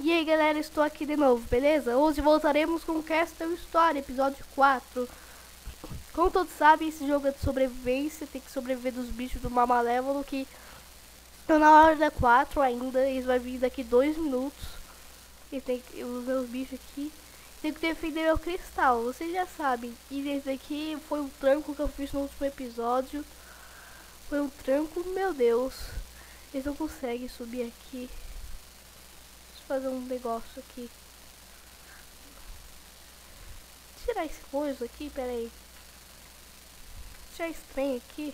E aí galera, estou aqui de novo, beleza? Hoje voltaremos com Castle Story, episódio 4. Como todos sabem, esse jogo é de sobrevivência, tem que sobreviver dos bichos do mal malévolo, que estão na hora da 4 ainda, eles vão vir daqui 2 minutos. E tem os meus bichos aqui. Tem que defender meu cristal, vocês já sabem. E esse daqui foi um tranco que eu fiz no último episódio. Foi um tranco, meu Deus. Eles não conseguem subir aqui. Fazer um negócio aqui. Tirar esse coisa aqui, pera aí. Tirar esse trem aqui.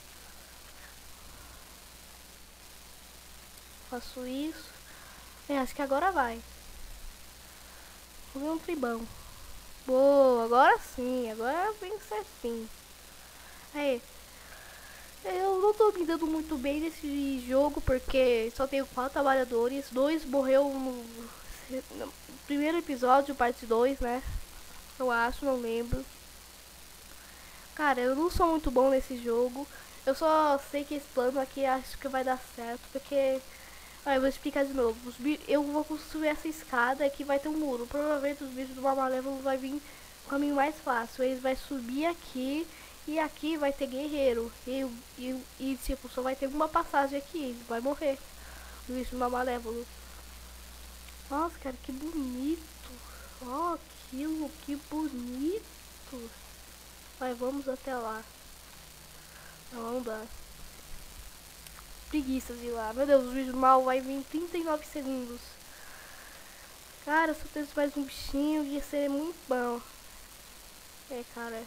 Faço isso. Acho que agora vai. Vou ver um tribão. Boa, agora sim. Agora vem certinho. Aí. Eu não tô me dando muito bem nesse jogo porque só tenho 4 trabalhadores. 2 morreu no primeiro episódio, parte 2, né? Eu acho, não lembro. Cara, eu não sou muito bom nesse jogo. Eu só sei que esse plano aqui acho que vai dar certo. Porque... eu vou explicar de novo. Eu vou construir essa escada aqui, vai ter um muro. Provavelmente os bichos do mal malévolo vai vir um caminho mais fácil. Eles vão subir aqui. E aqui vai ter guerreiro. E tipo, só vai ter uma passagem aqui. Vai morrer. O bicho do mal malévolo. Nossa, cara, que bonito. Ó, aquilo, que bonito. Vai, vamos até lá. Não dá. Preguiça de ir lá. Meu Deus, o bicho do mal vai vir em 39 segundos. Cara, se eu tivesse mais um bichinho, ia ser muito bom. É, cara.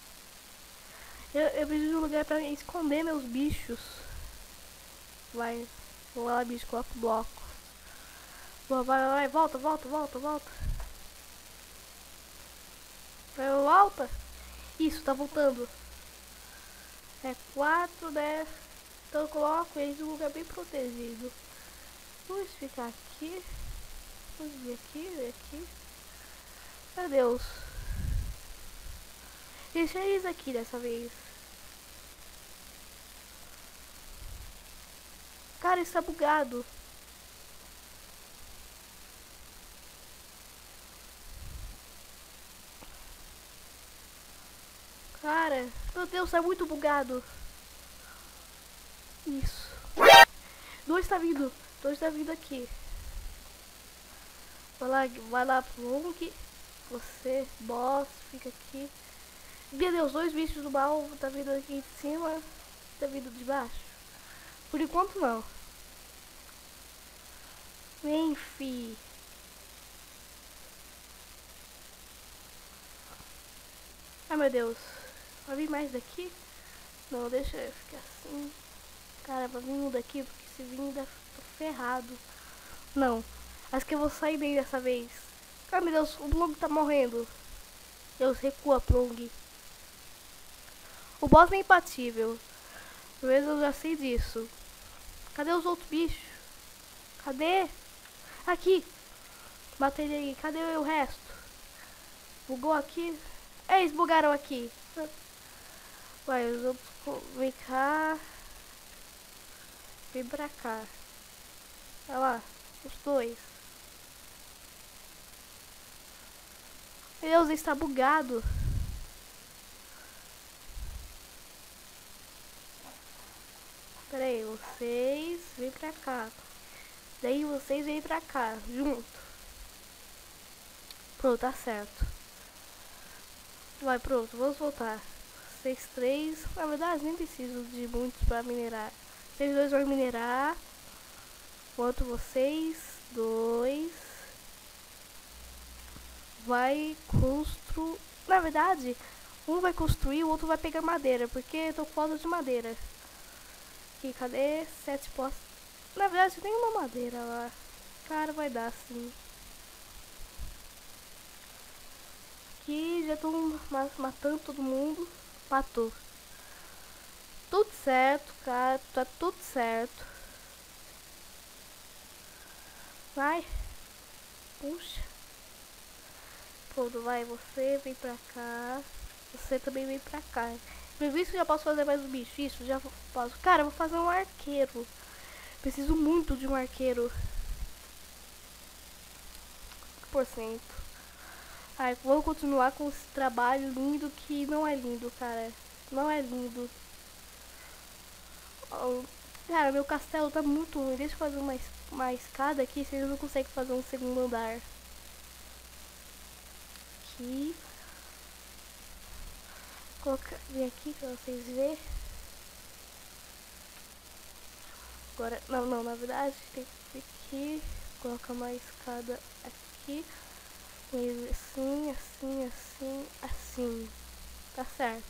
Eu preciso de um lugar pra esconder meus bichos. Vai. Vou lá, bicho, coloca o bloco. Vai, volta. Vai, volta. Isso, tá voltando. É 4, né? Então eu coloco eles em um lugar bem protegido. Vamos ficar aqui. Vamos vir aqui. Meu Deus. Deixa eles aqui dessa vez. Cara, está bugado. Cara, meu Deus, tá muito bugado. Isso. 2 tá vindo. 2 tá vindo aqui. Vai lá, Plunk. Você, boss, fica aqui. Meu Deus, 2 bichos do mal tá vindo aqui em cima. Tá vindo de baixo. Por enquanto não. Vem, fi. Ai, meu Deus. Vai vir mais daqui? Não, deixa eu ficar assim. Cara, vai vir um daqui, porque se vir ainda tô ferrado. Não. Acho que eu vou sair bem dessa vez. Ai, meu Deus, o Plong tá morrendo. Deus, recua, Plong. O boss é impatível. Talvez eu já sei disso. Cadê os outros bichos? Cadê? Aqui. Matei ele aí. Cadê o resto? Bugou aqui? Eles bugaram aqui. Vai, os outros... Vem cá. Vem pra cá. Olha lá. Os 2. Meu Deus, está bugado. Pera aí, vocês vêm pra cá. Daí vocês vêm pra cá, junto. Pronto, tá certo. Vai, pronto, vamos voltar. Vocês 3, na verdade nem preciso de muitos pra minerar. Vocês 2 vão minerar. Enquanto vocês 2 vai construir. Na verdade, um vai construir, o outro vai pegar madeira, porque eu tô com falta de madeira. Aqui, cadê? 7 postes. Na verdade, tem uma madeira lá. Cara, vai dar sim. Aqui, já tô matando todo mundo. Matou. Tudo certo, cara. Tá tudo certo. Vai. Puxa. Pronto, vai. Você vem pra cá. Você também vem pra cá. Pelo visto, já posso fazer mais um bicho. Isso, já posso. Cara, eu vou fazer um arqueiro. Preciso muito de um arqueiro. 5%. Ai, vou continuar com esse trabalho lindo que não é lindo, cara. Não é lindo. Oh, cara, meu castelo tá muito ruim. Deixa eu fazer uma escada aqui, vocês não conseguem fazer um segundo andar. Aqui. Colocar bem aqui pra vocês verem. Agora, não, na verdade tem que vir aqui. Colocar uma escada aqui. E assim. Tá certo.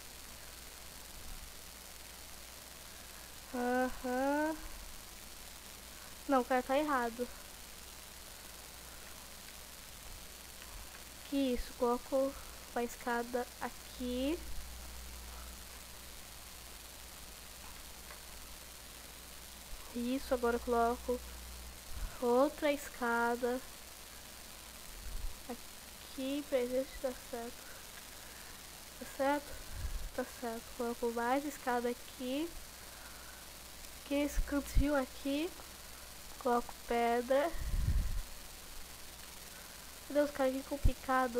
Aham. Não, cara, tá errado. Que isso, coloco a escada aqui. Isso, agora eu coloco outra escada aqui pra ver se tá certo. Tá certo? Tá certo. Coloco mais escada aqui. Aqui nesse cantinho aqui. Coloco pedra. Meu Deus, cara, que complicado.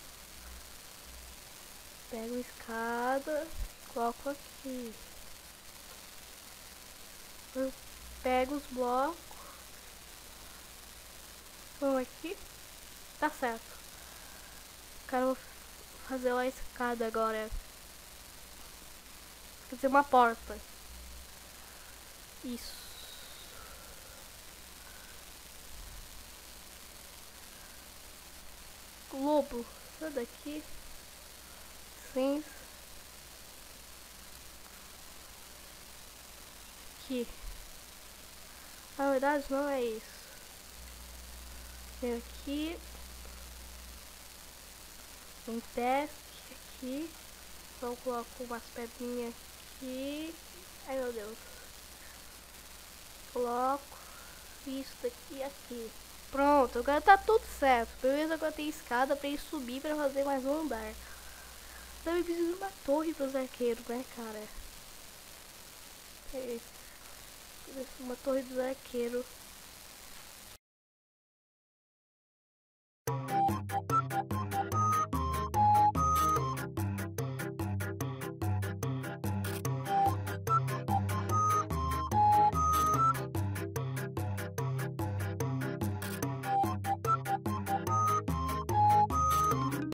Pego a escada. Coloco aqui. Eu pego os blocos. Vamos aqui. Tá certo. Quero fazer uma escada agora. Fazer uma porta. Isso. Lobo. Sai daqui. Sim. Aqui. Na verdade não é isso. Vem aqui. Um teste aqui. Então coloco umas pedrinhas aqui. Ai meu Deus. Coloco isso daqui e aqui. Pronto, agora tá tudo certo. Beleza, agora tem escada pra ir subir pra fazer mais um andar. Também preciso de uma torre pros arqueiros, né, cara? Uma torre dos arqueiros.